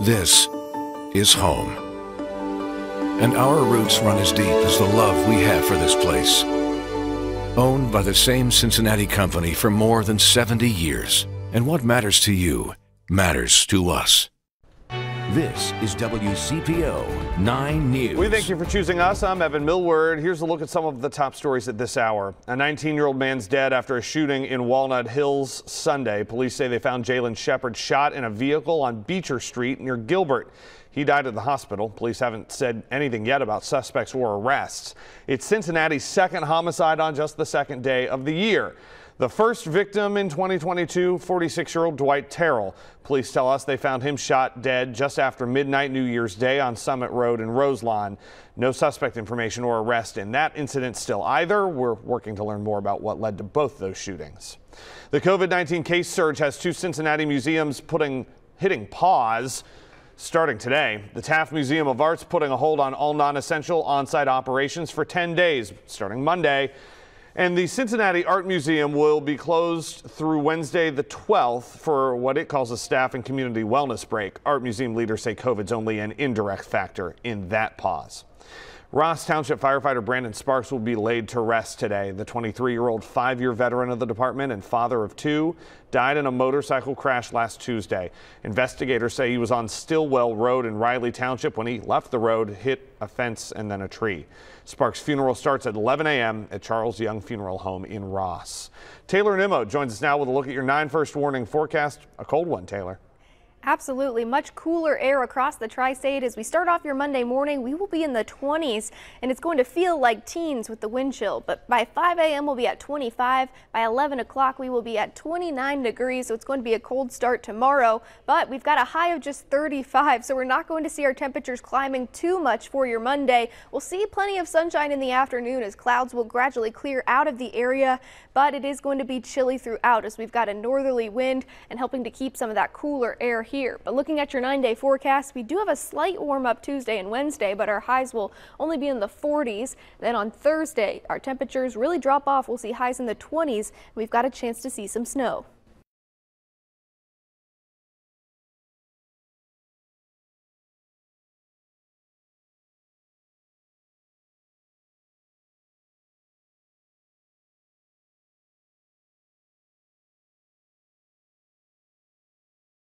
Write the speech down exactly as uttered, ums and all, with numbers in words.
This is home. And our roots run as deep as the love we have for this place. Owned by the same Cincinnati company for more than seventy years. And what matters to you matters to us. This is W C P O nine News. We thank you for choosing us. I'm Evan Millward. Here's a look at some of the top stories at this hour. A nineteen-year-old man's dead after a shooting in Walnut Hills Sunday. Police say they found Jalen Shepard shot in a vehicle on Beecher Street near Gilbert. He died at the hospital. Police haven't said anything yet about suspects or arrests. It's Cincinnati's second homicide on just the second day of the year. The first victim in twenty twenty-two, forty-six-year-old Dwight Terrell. Police tell us they found him shot dead just after midnight New Year's Day on Summit Road in Roselawn. No suspect information or arrest in that incident still either. We're working to learn more about what led to both those shootings. The COVID nineteen case surge has two Cincinnati museums putting hitting pause. Starting today, the Taft Museum of Art's putting a hold on all non-essential on-site operations for ten days, starting Monday. And the Cincinnati Art Museum will be closed through Wednesday the twelfth for what it calls a staff and community wellness break. Art Museum leaders say COVID's only an indirect factor in that pause. Ross Township firefighter Brandon Sparks will be laid to rest today. The twenty-three-year-old five-year veteran of the department and father of two died in a motorcycle crash last Tuesday. Investigators say he was on Stillwell Road in Riley Township when he left the road, hit a fence and then a tree. Sparks' funeral starts at eleven a m at Charles Young Funeral Home in Ross. Taylor Nimmo joins us now with a look at your nine first warning forecast. A cold one, Taylor. Absolutely. Much cooler air across the tri-state. As we start off your Monday morning, we will be in the twenties, and it's going to feel like teens with the wind chill. But by five a m we'll be at twenty-five. By eleven o'clock, we will be at twenty-nine degrees. So it's going to be a cold start tomorrow, but we've got a high of just thirty-five. So we're not going to see our temperatures climbing too much for your Monday. We'll see plenty of sunshine in the afternoon as clouds will gradually clear out of the area, but it is going to be chilly throughout as we've got a northerly wind and helping to keep some of that cooler air here. Here. But looking at your nine-day forecast, we do have a slight warm-up Tuesday and Wednesday, but our highs will only be in the forties. Then on Thursday, our temperatures really drop off. We'll see highs in the twenties. We've got a chance to see some snow.